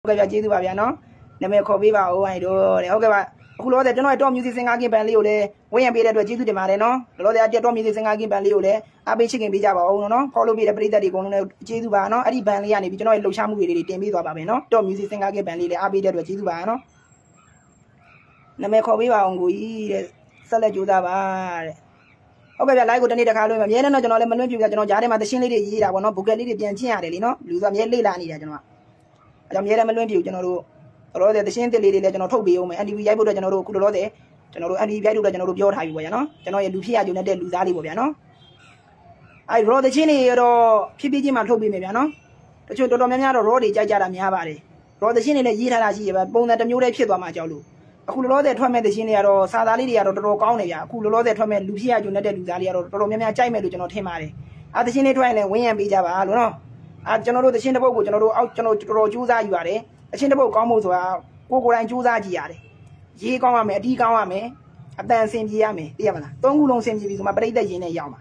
Okay, Jaji Babiano, Nameko Viva, oh, I do. Okay, who know that you know, Tom music singing Banliole, when you beat it to Jitu de Marino, the Lord that Tom music singing Banliole, I be chicken Bijaba, oh no, follow me the breed that you go to Jizubano, Adi Banliani, if you know Lushamu, really, Timmy Babino, Tom music singing Banli, I be there with Jizubano. Nameko Viva on Gui, Salajudava. Okay, I like to need a car, and you know, you got no Jarema, the Shin lady, I will not book a lady, and you know, lose a Yelly Lani, I don't know. I'm here, I'm going to general. Or the same lady, legend of Tobio, and we able to general Kurode, general, and we able to general your highway, no? General Lucia, you know, Luzali, no? I wrote the chinny or PPG Matobi, maybe, no? The children of Mania road, Jajara Miabari. Wrote the chinny, Yira, but bone at the new Repido Majalu. A cool road that Tomet the senior or Sadali or Roconia, cool road that Tomet Lucia, you know, Luzalia or Romania Chime, you know, Timari. At the chinny twine and William Bijava, no? At general the Shinabo, general out general Juza, you are a Shinabo Combos are Coco and Juza Giare. G. Gawame, D. Gawame, a dancing Giame, Diamana. Don't go on same with my brother in a Yama.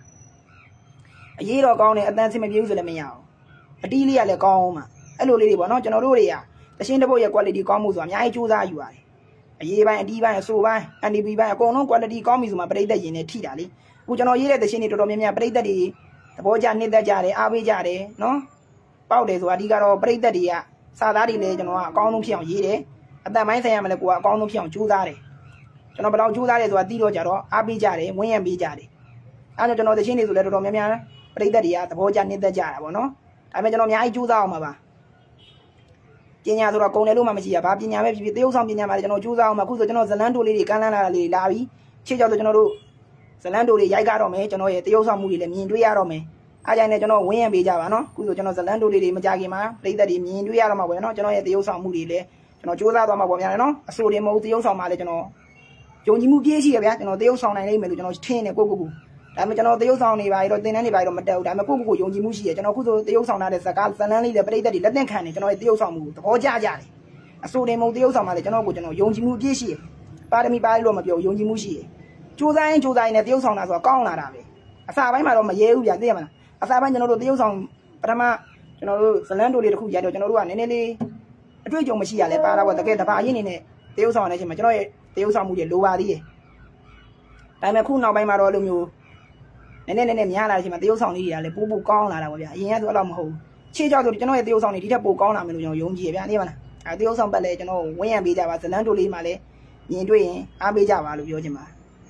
A year of gone a dancing abuse of the meow. A delia le goma. Hello, lady, not Genoria. The Shinabo quality combos on Yai Juza, you are. A year by a diva and so by, and if we buy a cono quality combos my brother in a Tidali. Would you know here the Shinny to Romania brother? The Boja need the Jare, Avi Jare, no? Powders or Digaro break the dia, Sadari legend or Conupion Yere, at the mind family who are Conupion Judare. Jonabal Judare or Dido Jaro, Abijare, William Bijari. I don't know the Chinese to let Romania break the dia, the Boja need the Jara, no? I mean, I Juda Mava. Genia to Coneluma, Papina, maybe they something Yamano Juda, Macuso, Zalando, Lily, Canana, Lavi, Chijo, the General Zalando, Yagarome, Genoa, the Osamuli, and Duarome. I don't know when be Javano, who knows the land of the Majagima, play that in Indiana, no, Genoa, the Osa Mudi, no, Joda Mavano, a sodium of the Osa Malagano. Johnny Mugi, you know, the Osa name, you know, chain a Gogu. I'm a the Osa only, I don't think anybody on my doubt. I'm a Gogu, Johnny Mushi, you know, the Osa as a gal, and only the play that he doesn't can, you know, the Osa move, the Hojajari. A sodium of the Osa Malagano, you know, Johnny Mugi, pardon me by Roma, Johnny Mushi. Joda and Joda in the Osa as a gone. I saw my Roma, you, Yadema. As I find the deals on Prama, you know, Salando, who yet, you know, and any a great machine, the para was the get the pie in it. Deals on as a majority, deals on with the low idea. I'm a cool now by my roll, and then Yana, him a deals on the Bubu gone. He had a long hole. Change out the general deals on the Ditabu gone, I mean, Yongi, I deals on ballet, you know, when be Java, Salando, Male, in doing, I'll be Java, Yojima.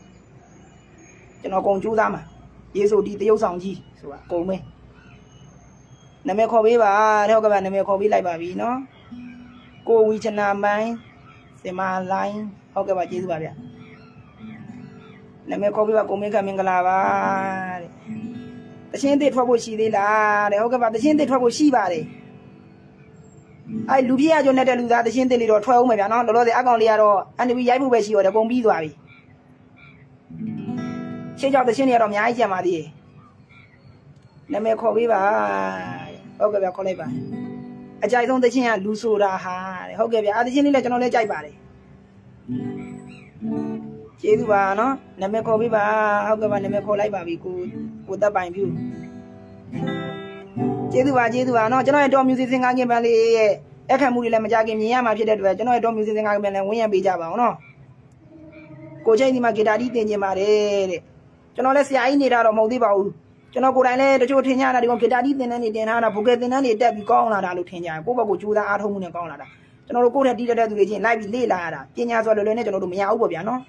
You know, going to Dama. Yes, so details on G. So go me. Nameko Viva, talk about Nameko Villa Baby, no? Go with a number, Sema line, talk about Jesus Babia. Nameko Viva go make a mingalava. The same day trouble she did, talk about the same day trouble she body. I Lubia, you never lose that the same day or 12 maybe not the Lord the Agoliaro, and we have where she or the Bombi Baby. Change out the senior of my Yamadi. Nameko Viva, Ogaba Coleba. A giant on the chin, Lusura, Hogabia, other genie legend on the Jibari. Jeduano, Nameko Viva, Hogaba Nameko Liba, we could put up by view. Jedua, no, General Dom music sing again, Valley, Ekamuri Lamajagi, Yama, General Dom music again, and William Bijava, no? Go Jenny Magidadi, Yamare. Let's say I need out of Modiba. Jonoco, the Jotina, the Onkidadi, then any Dana, Buget, and any Debbie Gona, Lutina, Boba Juda at home in Gona. Jonoco had did that with Live Lila, Kenya or the Leonard Mia Obiano.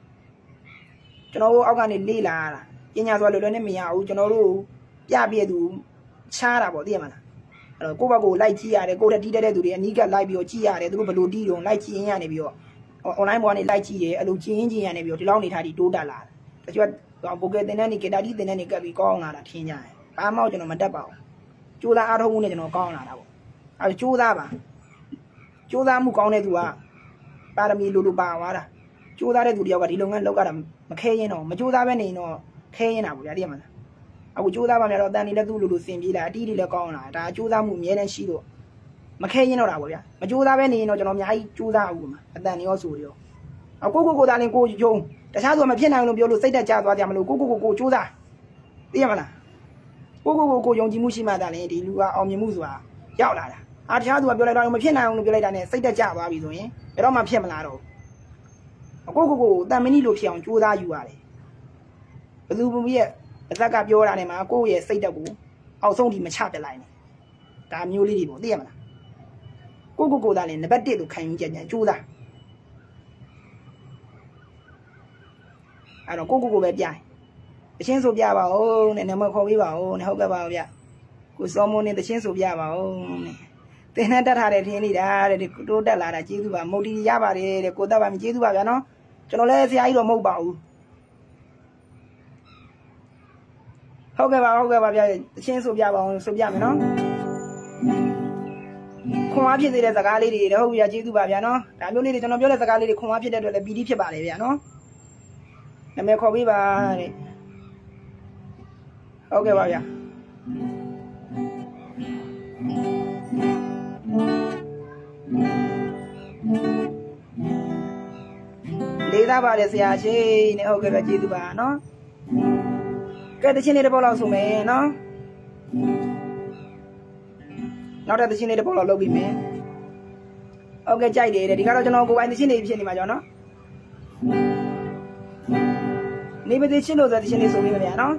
Jono Organic Lila, Kenya or the Leonard Mia, Jono, Yabiadu, Chara, or Diamana. Go like Gia, they go to Dida to the Aniga Libio Gia, they do Baludio, like Gianibio. Or I'm one like Gia, a Luigi and Ebio, the lonely had $2. You are Boget than any Kedadi than any Gabi Gong out of Tina. I'm out in a Madabo. Juda out of Unit and Gong out. I Judaba. Juda Mukone to a Parami Luluba. Juda to the Avadilong and look at him. McKayan or Majuda Venino, Kayan out with Diamond. I would Juda Vanero than in the Lulu Simila, Didi the Gona, Juda Mumian and Shido. McKayan or Avia. Majuda Venino, Jonomia, Juda woman, and then your studio. A go down and go Joe. The shadow of my piano will be able to say that child was Yamalu, go to that. Diamana. Go, Yonji Mushima, you are on your Muzua. Yaula. အားတခြားသူကပြောလိုက်တော့မဖြစ်နိုင်အောင်လို့ပြောလိုက်တာနဲ့စိတ်တက်ကြသွားပြီဆိုရင်ဘယ်တော့မှဖြစ်မလာတော့ကိုတန်မင်းကြီးလိုဖြစ်အောင်ကြိုးစားယူရတယ်ဘသူရဲ့အသက်ကပြောတာနဲ့မှာကိုယ့်ရဲ့စိတ်တက်ကိုအောက်ဆုံးဒီမချပြလိုက်နဲ့ဒါမျိုးလေးတွေပေါ့သိရမလားကိုသားလည်းနံပါတ်1လို့ခံယူကြကြကြိုးစားအဲ့တော့ကိုပဲပြိုင်တချင်းဆိုပြပါဦးနဲ့နမခေါ်ပေးပါဦးနဲ့ဟုတ်ကဲ့ပါဗျကိုစောမုန်းနဲ့တချင်းဆိုပြပါဦးနဲ့သင်နဲ့တက်ထားတဲ့ထင်းနေတာတဲ့တိုးတက်လာတာကျေးဇူးပါမုတ်တီရပါတယ်တဲ့ကိုသက်ပါမကျေးဇူးပါဗျာနော်ကျွန်တော်လည်းဆရာကြီးတော့မဟုတ်ပါဘူးဟုတ်ကဲ့ပါဗျာတချင်းဆိုပြပါဦးဆိုပြမယ်နော်ခွန်အားဖြစ်နေတဲ့စကားလေးတွေဟုတ်ပြီကျေးဇူးပါဗျာနော်ဒါမျိုးလေးတွေကျွန်တော်ပြောတဲ့စကားလေးတွေခွန်အားဖြစ်တဲ့အတွက်လည်းပီတိဖြစ်ပါလေဗျာနော်နာမည်ခေါ်ပေးပါတဲ့ဟုတ်ကဲ့ပါဗျာလေးသားပါတယ်ဆရာရှင်နဲ့ဟုတ်ကဲ့ပဲကျေးဇူးပါနော်ကဲတချင်းလေးတစ်ပုတ်လောက်ဆိုမယ်နော်နောက်တဲ့တချင်းလေးတစ်ပုတ်လောက်လုပ်ပြီးမယ်ဟုတ်ကဲ့ကြိုက်တယ်တဲ့ဒီကတော့ကျွန်တော်ကိုယ်ပိုင်တချင်းလေးဖြစ်နေမှာကြောင့်နော်နေပါသေးချင်းလို့ဆိုတချင်းလေးဆိုပြီးမယ်ဗျာနော်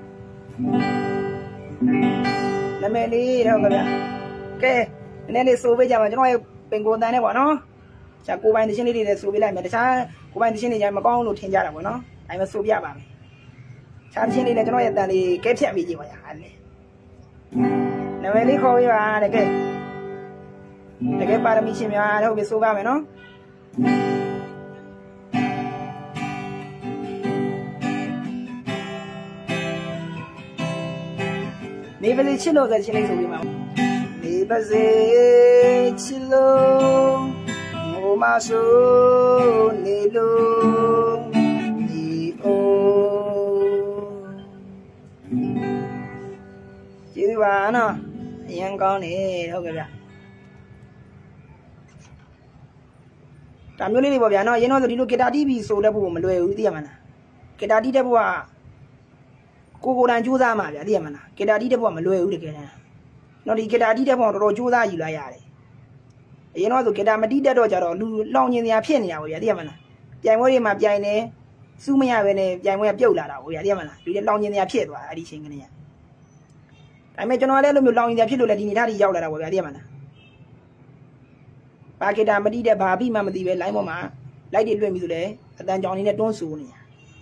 နာမည်လေးတော့ဗျာကဲနည်းနည်းလေးဆိုပေးကြပါကျွန်တော်ရဲ့ပင်ကိုတန်နဲ့ပေါ့နော်じゃကိုပိုင်တချင်းလေးတွေလည်းဆိုပေးလိုက်မယ်တခြားကိုပိုင်တချင်းတွေလည်းမကောင်းလို့ထင်ကြတာပေါ့နော်ဒါပေမဲ့ဆိုပြပါမယ်ခြားတချင်းလေးလည်းကျွန်တော်ရဲ့တန်လေးကဲဖြတ်ပြီးကြည့်ပါရဟာလေနာမည်လေးခေါ်ပေးပါတဲ့ကဲတကယ်ပါရမီရှင်များဟုတ်ပြီဆိုပါမယ်နော်နေပါစေချစ်လို့ဆိုချင်းလေးဆိုပြီးမှာနေပါစေချစ်လို့ငိုမဆိုးနေလို့ဒီအိုကျေးဇူးပါနော်အရင်ကောင်းနေဟုတ်ကဲ့ဗျဒါမျိုးလေးတွေပေါ့ဗျာနော်ရင်းတော့ဆိုဒီလိုဂီတာတီးပြီးဆိုတဲ့ဖို့မလွယ်ဘူးသိရမလားဂီတာတီးတဲ့ဖို့ကကိုယ်တိုင်ကြိုးစားမှာဗျာသိရမလားဂီတာတီးတဲ့ဖို့ကမလွယ်ဘူးတကယ်တမ်းနော်ဒီဂီတာတီးတဲ့ဖို့တော်တော်ကြိုးစားယူလိုက်ရတယ်အရင်တော့ဆိုဂီတာမတီးတတ်တော့ကြတော့လူလောင်ကျင်စရာဖြစ်နေတာပေါ့ဗျာသိရမလားပြိုင်ပွဲတွေမှာပြိုင်နေစူးမရပဲနဲ့ပြိုင်ပွဲကပြုတ်လာတာပေါ့ဗျာသိရမလားလူတွေလောင်ကျင်စရာဖြစ်သွားအဲ့ဒီချိန်ကနေဒါပေမဲ့ကျွန်တော်လည်းအဲ့လိုမျိုးလောင်ကျင်စရာဖြစ်လို့လည်းဒီနေသားတွေရောက်လာတာပေါ့ဗျာသိရမလားဘာဂီတာမတီးတဲ့ဘာပြီးမှမသိပဲလိုင်းပေါ်မှာလိုက်တွေလွှင့်ပြီးဆိုလဲအတန်ကြောင်နေနဲ့တွန်းဆူနေတာ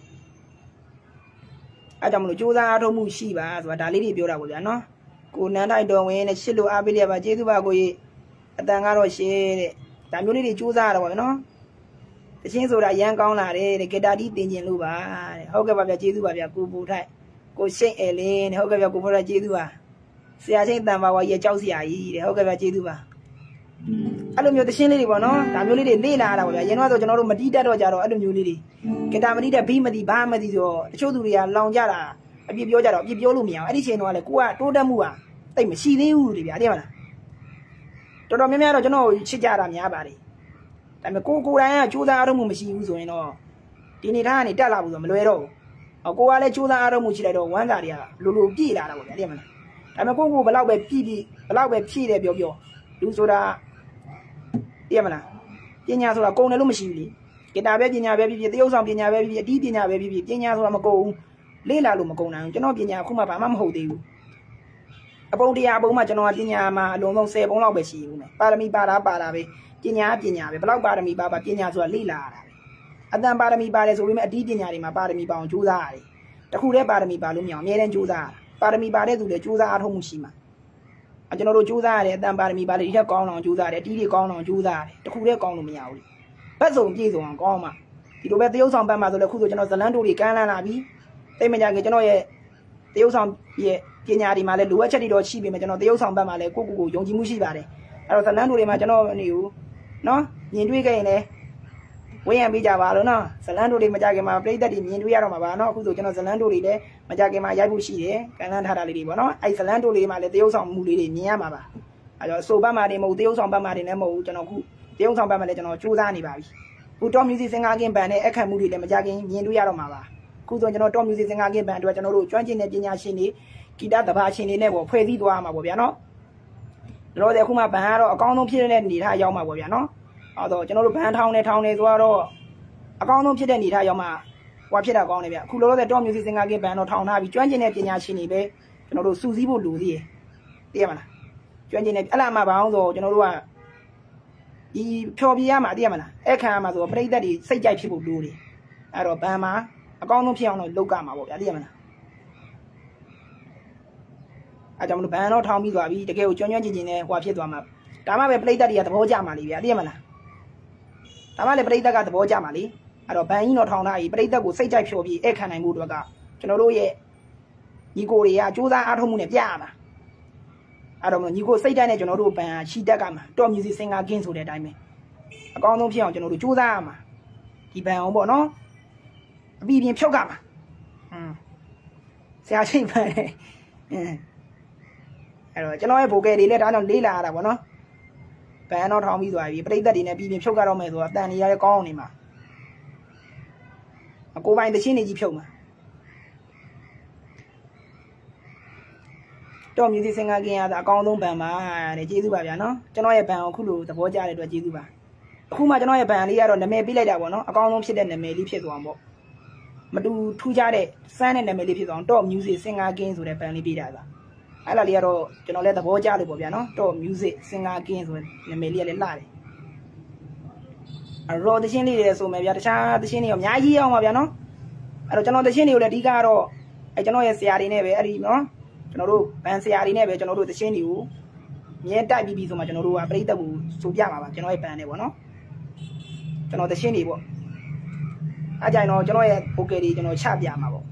အဲ့ကြောင့်မလို့စူးစမ်းအားထုတ်မှုရှိပါဆိုတာဒါလေးတွေပြောတာပေါ့ဗျာနော်ကိုနန်းတိုက်တော်ဝင်နဲ့ရှစ်လို့အားပေးရပါကျေးဇူးပါကိုကြီးအတန်ကတော့ရှင်းတဲ့ဒါမျိုးလေးတွေစူးစမ်းရတာပေါ့ဗျာနော်တချင်းဆိုတာရမ်းကောင်းလာတယ်တဲ့ဂီတာတီးတင်ကျင်လို့ပါတဲ့ဟုတ်ကဲ့ပါဗျာကျေးဇူးပါဗျာကိုပူထိုက်ကိုရှိတ်အဲလင်းတဲ့ဟုတ်ကဲ့ဗျာကိုဖိုးထိုက်ကျေးဇူးပါဆရာချင်းတန်ပါဝါရဲ့ကြောက်ဆရာကြီးတဲ့ဟုတ်ကဲ့ဗျာကျေးဇူးပါအဲ့လိုမျိုးတချင်းလေးတွေပေါ့နော်ဒါမျိုးလေးတွေလေ့လာရတာပေါ့ဗျာရင်တော့ဆိုကျွန်တော်တို့မတီးတတ်တော့ကြတော့အဲ့လိုမျိုးလေးတွေဂီတာမတီးတဲ့ဘီးမတီးဘာမတီးဆိုတော့တချို့သူတွေကလောင်ကြတာအပြစ်ပြောကြတော့အပြစ်ပြောလို့မရအောင်အဲ့ဒီချိန်တော့လေကိုကတိုးတက်မှုကတိတ်မရှိသေးဘူးလေဗျာသိရမလားတော်တော်များများတော့ကျွန်တော်ချစ်ကြတာများပါတယ်ဒါပေမဲ့ကိုယ်တိုင်ကကြိုးစားအားထုတ်မှုမရှိဘူးဆိုရင်တော့ဒီနေသားကနေတက်လာဘူးဆိုမလွယ်တော့ဘူးကိုကလည်းကြိုးစားအားထုတ်မှုရှိလိုက်တော့ဝမ်းသာတွေကလိုပြည့်လာတာပေါ့ဗျာသိရမလားဒါပေမဲ့ကိုဘယ်လောက်ပဲပြည့်ဘယ်လောက်ပဲဖြည့်တယ်ပြောလူဆိုတာသိရမလားပညာဆိုတာကုန်တယ်လို့မရှိဘူးလေဂီတာပဲပညာပဲဖြစ်ဖြစ်သရုပ်ဆောင်ပညာပဲဖြစ်ဖြစ်အတီးပညာပဲဖြစ်ဖြစ်ပညာဆိုတာမကုန်ဘူးလေ့လာလို့မကုန်နိုင်ဘူးကျွန်တော်ပညာအခုမှဘာမှမဟုတ်သေးဘူးအပုံတရားအပုံမှကျွန်တော်ပညာမှာအလုံးစုံ10ပုံလောက်ပဲရှိဘူးမယ်ပါရမီပါတာပဲပညာပဲဘယ်လောက်ပါရမီပါပညာဆိုတာလေ့လာရတာပဲအတန်ပါရမီပါတယ်ဆိုပေမဲ့အတီးပညာတွေမှာပါရမီပါအောင်ကြိုးစားရတယ်တခုတည်းပါရမီပါလို့မရအောင်အများတန်းကြိုးစားရတာပါရမီပါတဲ့သူလည်းကြိုးစားအားထုတ်မှုရှိမှာကျွန်တော်တို့ကြိုးစားရတယ်အတန်ပါရမီပါလေဒီထက်ကောင်းအောင်ကြိုးစားရတယ်အတီးတွေကောင်းအောင်ကြိုးစားရတယ်တခုတည်းကောင်းလို့မရဘူးဘက်စုံပြည့်စုံအောင်ကောင်းမှာဒီလိုပဲသရုပ်ဆောင်ဘက်မှာဆိုလည်းခုဆိုကျွန်တော်ဇလန်းတိုတွေကမ်းလန်းလာပြီတိတ်မကြခင်ကျွန်တော်ရဲ့သရုပ်ဆောင်ရဲ့ပညာတွေမှာလည်းလိုအပ်ချက်တွေတော့ရှိပေမဲ့ကျွန်တော်သရုပ်ဆောင်ဘက်မှာလည်းကိုယုံကြည်မှုရှိပါတယ်အဲ့တော့ဇလန်းတိုတွေမှာကျွန်တော်နေဦးနော်မြင်တွေ့ခဲ့ရင်လည်းဝေးရန်ပေးကြပါလို့နော်ဇလန်းတိုတွေမကြခင်မှာပြိသက်တွေမြင်တွေ့ရတော့မှာပါနော်အခုဆိုကျွန်တော်ဇလန်းတိုတွေလည်းမကြခင်မှာရိုက်ဖို့ရှိတယ်ကမ်းလန်းထားတာလေးတွေပေါ့နော်အဲ့ဇလန်းတိုတွေမှာလည်းသရုပ်ဆောင်မှုလေးတွေမြင်ရမှာပါအဲ့တော့ဆိုဘက်မှာတွေမဟုတ်သရုပ်ဆောင်ဘက်မှာတွေလည်းမဟုတ်ဘူးကျွန်တော်ခုသရုပ်ဆောင်ဘက်မှာလည်းကျွန်တော်စူးစမ်းနေပါပြီခုတော့ music singer ကင်းဘန်နဲ့အခက်မှုတွေလည်းမကြခင်မြင်တွေ့ရတော့မှာပါခုဆိုကျွန်တော်တော့ music singer ကင်းဘန်အတွက်ကျွန်တော်တို့ကျွမ်းကျင်တဲ့ပညာရှင်တွေဂီတသဘာရှင်တွေနဲ့ပေါ့ဖွဲ့စည်းသွားမှာပေါ့ဗျာနော်လောတဲ့ခုမှဘန်ကတော့အကောင်းဆုံးဖြစ်တဲ့နေထားရောက်မှာပေါ့ဗျာနော်အဲ့တော့ကျွန်တော်တို့ဘန်ထောင်းနေဆိုတော့အကောင်းဆုံးဖြစ်တဲ့နေထားရောက်မှာဟွာဖြစ်တာကောင်းတယ်ဗျအခုလောတဲ့တော့ music singer ကဘန်တော့ထောင်းထားပြီးကျွမ်းကျင်တဲ့ပညာရှင်တွေပဲကျွန်တော်တို့စူးစီးဖို့လိုသေးတယ်သိရမလားကျွမ်းကျင်တဲ့အဲ့လားမှဘာအောင်ဆိုကျွန်တော်တို့ကဒီဖြော်ပြရမှာသိရမလားအဲ့ခံရမှာဆိုပရိသတ်တွေစိတ်ကြိုက်ဖြစ်ဖို့လိုတယ်အဲ့တော့ဘန်မှာအကောင်းဆုံးဖြစ်အောင်တော့လုပ်ကြမှာပေါ့ဗျာသိရမလားအဲ့ကြောင့်မလို့ဘန်တော့ထောင်းပြီးသွားပြီတကယ်ကိုကျွမ်းကျင်နဲ့ဟွာဖြစ်သွားမှာဒါမှပဲပရိသတ်တွေကသဘောကျမှာလေဗျာသိရမလားဒါမှလည်းပရိသတ်ကသဘောကျမှာလေအဲ့တော့ဘန်ကြီးတော့ထောင်းထားပြီပရိသတ်ကိုစိတ်ကြိုက်ဖြော်ပြီးအဲ့ခံနိုင်မှုတွေကကျွန်တော်တို့ရဲ့ညီကိုတွေကစူးစမ်းအားထုတ်မှုနဲ့ပြရမှာအဲ့တော့ညီကိုစိတ်တိုင်းနဲ့ကျွန်တော်တို့ဘန်ချီတက်ကမှာတော့ music singer king ဆိုတဲ့အတိုင်းပဲအကောင်းဆုံးဖြစ်အောင်ကျွန်တော်တို့စူးစမ်းရမှာဒီဘန်အောင်ပေါ့နော်အပြီးပြင်ဖြုတ်ကမှာဆရာရှိမှန်တယ်အဲ့တော့ကျွန်တော်ရဲ့ဗိုကယ်တွေလည်းဒါကြောင့်လေးလာရတာပေါ့နော်ဘန်တော့ထောင်းပြီးသွားပြီပရိသတ်တွေနဲ့ပြီးပြင်ဖြုတ်ကတော့မယ်ဆိုတော့အတန်နေရတဲ့ကောင်းအောင်နေမှာအကိုပိုင်တချင်းနေကြီးဖြုတ်မှာတော့ music singer ကင်းရတာအကောင်းဆုံးဘန်ပါတဲ့ကျေးဇူးပါဗျာနော်ကျွန်တော်ရဲ့ဘန်ကိုအခုလိုသဘောကျတဲ့အတွက်ကျေးဇူးပါအခုမှကျွန်တော်ရဲ့ဘန်လေးကတော့နာမည်ပေးလိုက်တာပေါ့နော်အကောင်းဆုံးဖြစ်တဲ့နာမည်လေးဖြစ်သွားအောင်ပေါ့မတူထူးခြားတဲ့စမ်းတဲ့နာမည်လေးဖြစ်သွားအောင်တော့ music singer ကင်းဆိုတဲ့ဘန်လေးပေးတာပါအဲ့လားလေးကတော့ကျွန်တော်လည်းသဘောကျလို့ပေါ့ဗျာနော်တော့ music singer ကင်းဆိုတဲ့နာမည်လေးကလည်းလှတယ်ရောတချင်းလေးတွေဆိုမယ်ဗျာတခြားတချင်းတွေရောအများကြီးအောင်ပါဗျာနော်အဲ့တော့ကျွန်တော်တချင်းတွေကိုလည်းအဓိကကတော့အဲ့ကျွန်တော်ရဲ့ဆရာတွေနဲ့ပဲအဲ့ဒီနော်ကျွန်တော်တို့ဘန်ဆရာတွေနဲ့ပဲကျွန်တော်တို့တချင်းတွေကိုမြဲတိုက်ပြီးဆိုမှကျွန်တော်တို့ကပြိတ္တကိုဆိုပြမှာပါကျွန်တော်ရဲ့ဘန်နဲ့ပေါ့နော်ကျွန်တော်တချင်းတွေပေါ့အဲ့ကြိုင်တော့ကျွန်တော်ရဲ့ vocal တွေကျွန်တော်ချပြမှာပေါ့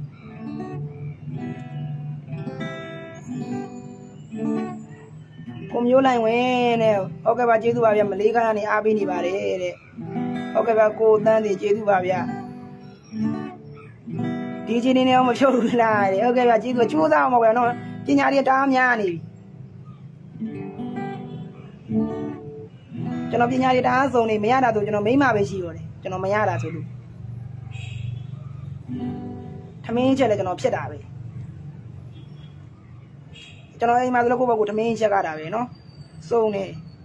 ကိုမျိုးလိုက်ဝင်တဲ့ဟုတ်ကဲ့ပါကျေးဇူးပါဗျာမလေးခါကနေအားပေးနေပါတယ်တဲ့ဟုတ်ကဲ့ပါကိုတန်းတွေကျေးဇူးပါဗျာဒီချင်းနေနေအောင်မဖြုတ်ဘူးလားတဲ့ဟုတ်ကဲ့ဗျာကျေးဇူးကြိုးစားအောင်ပါဗျာနော်ပညာတွေတအားများနေပြီကျွန်တော်ပညာတွေတအားစုံနေမရတာဆိုကျွန်တော်မိမပဲရှိတော့တယ်ကျွန်တော်မရတာဆိုလို့ထမင်းချက်လည်းကျွန်တော်ဖြစ်တာပဲကျွန်တော်အိမ်မှာဆိုလို့ကိုယ့်ဘက်ကိုထမင်းချက်ရတာပဲနော်စုံနေ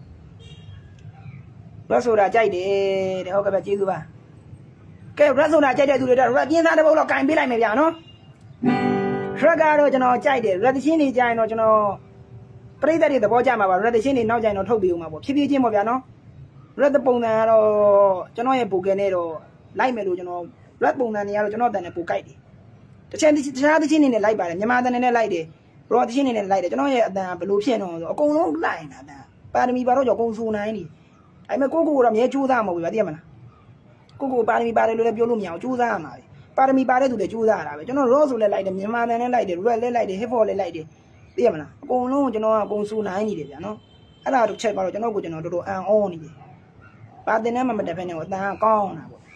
ရက်ဆိုတာကြိုက်တယ်တဲ့ဟုတ်ကဲ့ဗျကျေးဇူးပါကဲရက်ဆိုတာကြိုက်တဲ့သူတွေတော့ရက်ပြင်းသားတစ်ပုတ်တော့ကင်ပေးလိုက်မယ်ဗျာနော်ရက်ကတော့ကျွန်တော်ကြိုက်တယ်ရက်သချင်းတွေကြိုင်တော့ကျွန်တော်ပရိသတ်တွေသဘောကျမှာပါရက်သချင်းတွေနောက်ကြိုင်တော့ထုတ်ပေးဦးမှာပေါ့ဖြည်းဖြည်းချင်းပေါ့ဗျာနော်ရက်ပုံစံကတော့ကျွန်တော်ရဲ့ဗိုကယ်နဲ့တော့လိုက်မယ်လို့ကျွန်တော်ရက်ပုံစံတွေကတော့ကျွန်တော်တန်နဲ့ပိုကြိုက်တယ်တခြားသချင်းတွေနဲ့လိုက်ပါတယ်မြန်မာတန်နဲ့လိုက်တယ်ရောသချင်းတွေနဲ့လိုက်တယ်ကျွန်တော်ရဲ့အတန်ဘယ်လိုဖြစ်နေအောင်ဆိုအကုန်လုံးလိုက်နေတာအတန်ပါရမီပါတော့ကြောင့်အကုန်စူနိုင်နေအဲ့မဲ့ကိုကတော့မြဲကြိုးစားမှာပဲဗျာသိရမလားကိုပါရမီပါတယ်လို့လည်းပြောလို့မရအောင်ကြိုးစားရမှာပဲပါရမီပါတဲ့သူလည်းကြိုးစားရတာပဲကျွန်တော်ရောဆိုလည်းလိုက်တယ်မြန်မာတန်နဲ့လိုက်တယ်ရက်လည်းလိုက်တယ် hip hop လည်းလိုက်တယ်သိရမလားအကုန်လုံးကျွန်တော်ကအကုန်စူနိုင်နေတယ်ဗျာနော်အဲ့ဒါတော့ချက်ပါတော့ကျွန်တော်ကိုကျွန်တော်တော်တော်အန်အောနေတယ်ပါတင်နဲ့မှမတက်ဖက်နဲ့အတန်ကောင်းတာပေါ့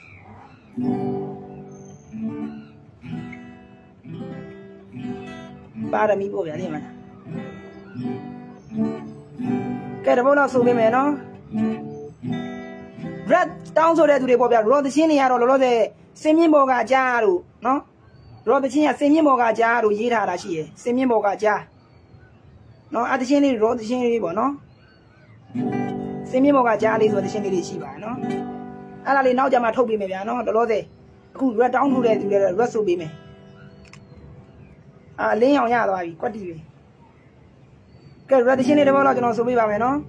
ပါရမီပေါ့ဗျာသိရမလားကဲတပုတ်တော့ဆိုပေးမယ်နော်red တောင်းဆိုတဲ့သူတွေပေါ့ဗျာရောသချင်းတွေကတော့လောလောဆယ်စင်မြင့်ဘော်ကကြားတို့နော်ရောသချင်းကစင်မြင့်ဘော်ကကြားတို့ရေးထားတာရှိရယ်စင်မြင့်ဘော်ကကြားနော်အသချင်းလေးရောသချင်းလေးပေါ့နော်စင်မြင့်ဘော်ကကြားလေးဆိုသချင်းလေးတွေရှိပါတယ်နော်အဲ့ဒါလေးနောက်ကြမှာထုတ်ပေးမယ်ဗျာနော်လောလောဆယ်အခု red တောင်းထိုးတဲ့သူတွေ red ဆိုပေးမယ်လင်းအောင်ရသွားပြီကွက်တီပဲကဲ red သချင်းလေးတစ်ပုတ်တော့ကျွန်တော်ဆိုပေးပါမယ်နော်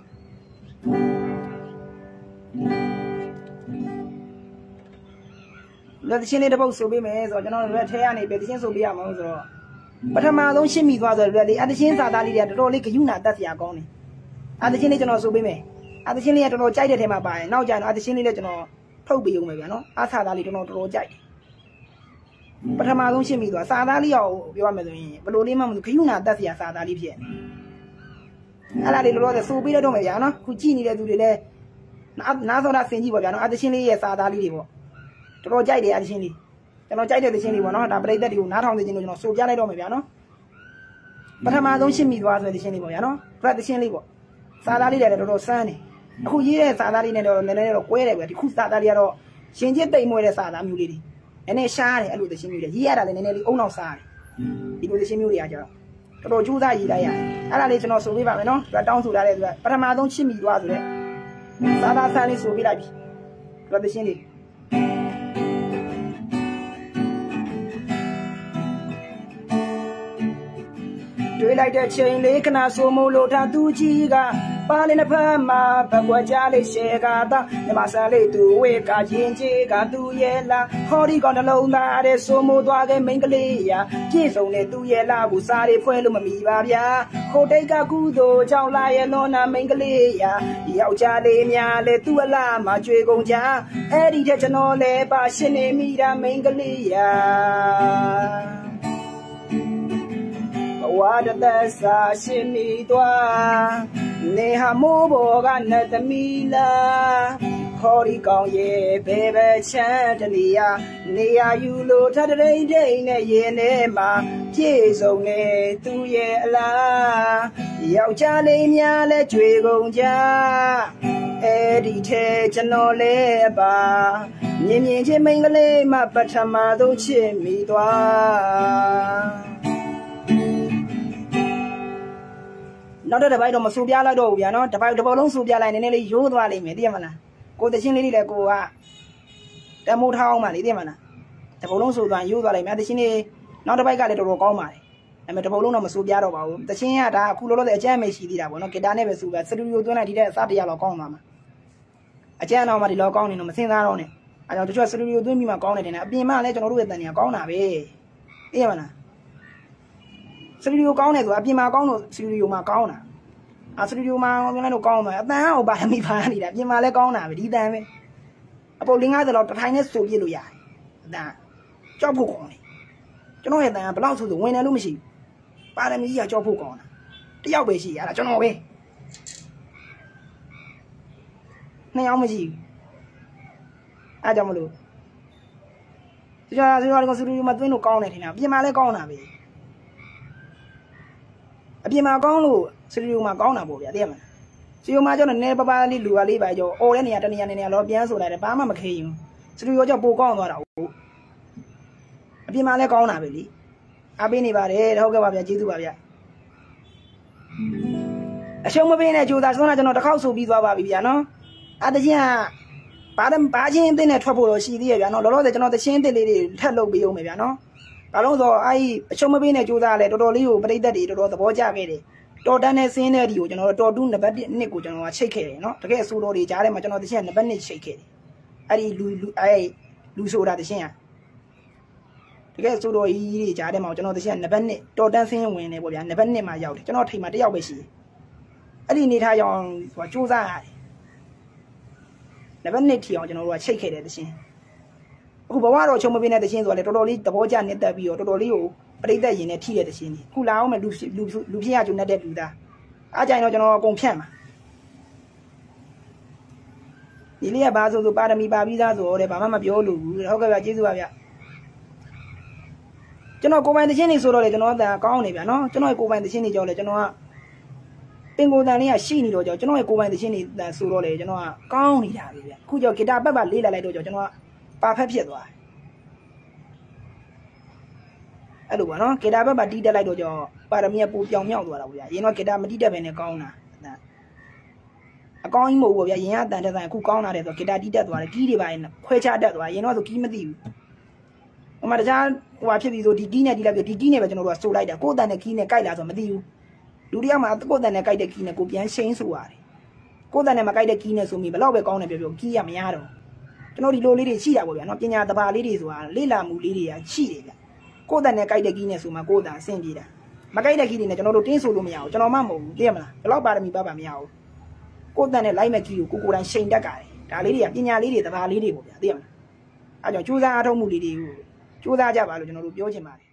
လက်သချင်းလေးတစ်ပုတ်ဆိုပေးမယ်ဆိုတော့ကျွန်တော်ရက်ထဲကနေပဲသချင်းဆိုပေးရမှာဆိုတော့ပထမဆုံးရှင်းမိသွားဆိုရက်လေးအသချင်းစာသားလေးတွေကတော်တော်လေးဂယုဏတတ်စရာကောင်းတယ်အသချင်းလေးကျွန်တော်ဆိုပေးမယ်အသချင်းလေးကတော်တော်ကြိုက်တဲ့ထဲမှာပါတယ်နောက်ကျရင်အသချင်းလေးလည်းကျွန်တော်ထုတ်ပေးဦးမယ်ဗျာနော်အစာသားလေးတော်တော်ကြိုက်တယ်ပထမဆုံးရှင်းမိသွားစာသားလေးရောပြောရမယ်ဆိုရင်ဘလို့လေးမှမဆိုဂယုဏတတ်စရာစာသားလေးဖြစ်နေအဲ့ဒါလေးတော်တော်ဆိုပေးတော့မယ်ဗျာနော်ခုကြည့်နေတဲ့သူတွေလည်းနားစောတာဆင်ကြည့်ပါဗျာနော်အသချင်းလေးရဲ့စာသားလေးတွေပေါ့တော်တော်ကြိုက်တယ်အသချင်းလေးကျွန်တော်ကြိုက်တဲ့သချင်းလေးပေါ့နော်ဒါပရိသတ်တွေကိုနားထောင်သချင်းလို့ကျွန်တော်ဆိုပြလိုက်တော့မယ်ဗျာနော်ပထမဆုံးရှင်းမိသွားဆိုတဲ့သချင်းလေးပေါ့ဗျာနော်ဖရက်သချင်းလေးပေါ့စာသားလေးတွေလည်းတော်တော်စမ်းတယ်အခုရေးတဲ့စာသားလေးနဲ့တော့နည်းနည်းတော့ကွဲတယ်ဗျာဒီခုစာသားလေးကတော့ရှင်ကျစ်တိမ်မွေးတဲ့စာသားမျိုးလေးတွေနည်းနည်းရှားတယ်အဲ့လိုသချင်းမျိုးတွေရေးရတာလည်းနည်းနည်းလေးအုံနောက်စားတယ်ဒီလိုသချင်းမျိုးတွေကကြတော့တော်ကျူးသားရည်လိုက်ရအဲ့ဒါလေးကျွန်တော်ဆိုပေးပါမယ်နော်သူကတောင်းဆိုလာတဲ့သူကပထမဆုံးချစ်မိသွားဆိုတဲ့သာသာဆန်းလေးဆိုပေးလိုက်ပြီသူကတရှင်းလေးတွေးလိုက်တဲ့ချိန်လေးခဏဆိုမို့လို့ထားသူကြီးကပါလင်းတစ်ဖက်မှာဘကွက်ကြားလေးရှယ်ကသာမြမဆန်လေးသူဝေကရင်ကြီးကသူရဲ့လားဟောဒီကောင်နှလုံးသားတဲ့ဆိုမို့သွားတဲ့မိန်းကလေးရာပြည့်စုံတဲ့သူရဲ့လားကိုစားလေးဖွဲလို့မမီပါဗျာဟိုတိတ်ကကုသိုလ်ကြောင့်လာရဲ့လွန်နာမိန်းကလေးရာယောက်ျားလေးများလဲသူ့အလားမှာကြွေကုန်ကြအဲ့ဒီတဲ့ကျွန်တော်လဲပါရှင်နေမိတာမိန်းကလေးရာဝါဒသက်စာရှင်မိသွားနေဟာမိုးဘောကနတ်သမီးလားခေါ်ဒီကောင်ရဲ့ဘယ်ပဲချမ်းတနေရနေရယူလို့ထတရိန်တိန်နဲ့ရင်ထဲမှာပြည့်စုံနေသူရဲ့အလားယောက်ျားလေးများလဲကြွေကုန်ကြအဲ့ဒီထဲကျွန်တော်လဲပါမြင်မြင်ချင်းမိန်းကလေးမှပထမဆုံးချစ်မိသွားနောက်တစ်ပိုက်တော့မဆူပြလိုက်တော့ဘူးဗျာနော်တစ်ပိုက်တစ်ပုတ်လုံးဆူပြလိုက်နည်းနည်းလေးရိုးသွားလိမ့်မယ်သိရမလားကိုတချင်းလေးလည်းကိုကတမိုးထောင်းမှလေသိရမလားတစ်ပုတ်လုံးဆူသွားရိုးသွားလိမ့်မယ်တချင်းလေးနောက်တစ်ပိုက်ကလည်းတော်တော်ကောင်းပါတယ်ဒါပေမဲ့တစ်ပုတ်လုံးတော့မဆူပြတော့ပါဘူးတချင်းကဒါအခုလောလောဆယ်အကျမ်းမရှိသေးတာပေါ့နော်ဂီတာနဲ့ပဲဆူပြစတူဒီယိုသွင်းလိုက်ဒီတဲ့အစတရားလောက်ကောင်းသွားမှာအကျမ်းတော့မှဒီလောက်ကောင်းနေတော့မစင်စားတော့နဲ့အဲကြောင့်တချို့စတူဒီယိုသွင်းပြီးမှကောင်းနေတယ်နဲ့အပြင်မှာလည်းကျွန်တော်တို့ရဲ့တန်တွေကကောင်းတာပဲသိရမလားစတူဒီယိုကောင်းတယ်ဆိုတာအပြင်မှာကောင်းလို့စတူဒီယိုမှာကောင်းတာစတူဒီယိုမှာပြန်လိုက်တော့ကောင်းမှာအတန်ဟောပါမိပါနေတာပြင်မှာလည်းကောင်းတာပဲဒီတန်ပဲအပုတ်50လောက်တစ်ထိုင်နဲ့ဆိုပြစ်လို့ရတယ်အတန်ကြောက်ဖို့ကောင်းတယ်ကျွန်တော်ရဲ့တန်ကဘယ်လောက်ဆိုဝင်တယ်လို့မရှိဘူးပါရမီကြီးကကြောက်ဖို့ကောင်းတာတယောက်ပဲရှိရတာကျွန်တော်ပဲနှစ်ယောက်မရှိဘူးအားကြောင့်မလို့ဒီကစတူဒီယိုမှာသွင်းလို့ကောင်းတယ်ထင်တာပြင်မှာလည်းကောင်းတာပဲအပြင်မှာကောင်းလို့စတူဒီယိုမှာကောင်းတာပေါ့ဗျာသိရမလားစတူဒီယိုမှာကျတော့နည်းပပလေးလူပါလေးပါကြောအော်တဲ့နေရာတနေရာနေရာတော့ပြန်ဆိုလိုက်တယ်ဘာမှမခေရင်စတူဒီယိုကျပိုကောင်းသွားတာဟုတ်အပြင်မှာလည်းကောင်းတာပဲလေအားပေးနေပါတယ်ဟုတ်ကဲ့ပါဗျာကျေးဇူးပါဗျာအရှုံးမပေးနဲ့ကြိုးစားဆုံးတာကျွန်တော်တစ်ခေါက်ဆိုပြီးသွားပါပြီဗျာနော်အတချင်းကဘာချင်းအသင်းနဲ့ထွက်ဖို့တော့ရှိသေးရဲ့ဗျာနော်လောလောဆယ်ကျွန်တော်တချင်းအသင်းလေးတွေထပ်လုပ်ပေးအောင်မယ်ဗျာနော်ဘာလို့ဆိုအဲ့အရှုံးမပေးနဲ့ကြိုးစားလဲတော်တော်လေးကိုပရိသတ်တွေတော်တော်သဘောကျခဲ့တယ်တော်တန်းနဲ့ဆင်းတဲ့ဒီကိုကျွန်တော်တော်တူးနံပါတ်1ကိုကျွန်တော်ကချိတ်ခဲ့တယ်နော်တကယ်အဆိုတော်တွေကြားထဲမှာကျွန်တော်တချင်းကနံပါတ်1ချိတ်ခဲ့တယ်အဲ့ဒီလူဆိုတာတချင်းကတကယ်အဆိုတော်ကြီးတွေကြားထဲမှာကျွန်တော်တချင်းကနံပါတ်1တော်တန်းဆင်းဝင်နေပေါ့ဗျာနံပါတ်1မှာရောက်တယ်ကျွန်တော်ထိမ်မှာတစ်ယောက်ပဲရှိတယ်အဲ့ဒီနေထားကြောင်ဟိုကြိုးစားရတယ်နံပါတ်1ထီအောင်ကျွန်တော်တို့ကချိတ်ခဲ့တယ်တချင်းအခုဘဝတော့ချုံမပေးတဲ့တချင်းဆိုတော့လေတော်တော်လေးသဘောကျနေတက်ပြီးတော့တော်တော်လေးကိုပရိသတ်ရင်နဲ့ထိတဲ့တချင်းကြီးခုလာအောင်မယ်လူဖြစ်ရကြုံတဲ့လူသားအားကြိုင်တော့ကျွန်တော်အကုန်ဖြန့်မှာဒီလေးကဘာဆိုပါရမီပါပြီးသားဆိုတော့လေဘာမှမပြောလို့ဘူးဟုတ်ကဲ့ဗျာကျေးဇူးပါဗျာကျွန်တော်ကိုပိုင်တချင်းနေဆိုတော့လေကျွန်တော်အတန်ကောင်းနေဗျာနော်ကျွန်တော်ရဲ့ကိုပိုင်တချင်းနေကြောက်လေကျွန်တော်ကပင်ကိုတန်လေးကရှိနေတော့ကြောက်ကျွန်တော်ရဲ့ကိုပိုင်တချင်းနေဆိုတော့လေကျွန်တော်ကကောင်းနေတာပဲဗျာအခုကြောက်ဂီတာပတ်လေးလာလိုက်တော့ကြောက်ကျွန်တော်ကပါဖက်ဖြစ်သွားအဲ့လိုပါနော်ဂီတာဘက်ပါတီးတက်လိုက်တော့ကြောပါရမီကပူပြောင်မြောက်သွားတာဗျာရင်တော့ဂီတာမတီးတက်ပဲနဲ့ကောင်းတာအကောင်းကြီးမဟုတ်ဘူးဗျာရင်ကအတန်တက်ဆိုင်အခုကောင်းလာတယ်ဆိုဂီတာတီးတက်သွားတယ်ကီးတွေပါရင်ခွဲခြားတက်သွားရင်တော့ဆိုကီးမသိဘူးဟိုမှာတခြားဟိုဟာဖြစ်ပြီးဆိုဒီကီးနဲ့တီးလိုက်ပြီးဒီကီးနဲ့ပဲကျွန်တော်တို့ကစိုးလိုက်တာကိုယ်တန်နဲ့ကီးနဲ့ကြိုက်လာဆိုမသိဘူးလူတယောက်မှာကိုယ်တန်နဲ့ကြိုက်တဲ့ကီးနဲ့ကိုပြန်ရှိန်ဆိုရတယ်ကိုယ်တန်နဲ့မကြိုက်တဲ့ကီးနဲ့ဆိုမိဘလောက်ပဲကောင်းတယ်ပြောကီးရမရတော့ကျွန်တော်ဒီလိုလေးတွေရှိတာပေါ့ဗျာနော်ပညာတဘာလေးတွေဆိုတာလေ့လာမှုလေးတွေကရှိတယ်ဗျကိုယ်တန်နဲ့ကြိုက်တဲ့ကီးနဲ့ဆိုမှကိုယ်တန်အဆင်ပြေတာမကြိုက်တဲ့ကီးတွေနဲ့ကျွန်တော်တို့တင်းဆိုလို့မရဘူးကျွန်တော်မှမဟုတ်ဘူးသိရမလားဘယ်လောက်ပါရမီပါမရဘူးကိုယ်တန်နဲ့လိုက်မဲ့ကီးကိုကိုယ်တိုင်ရှိန်တတ်ကြတယ်ဒါလေးတွေကပညာလေးတွေတဘာလေးတွေပေါ့ဗျာသိရမလားအဲကြောင့်ကြိုးစားအားထုတ်မှုလေးတွေကိုကြိုးစားကြပါလို့ကျွန်တော်တို့ပြောချင်ပါတယ်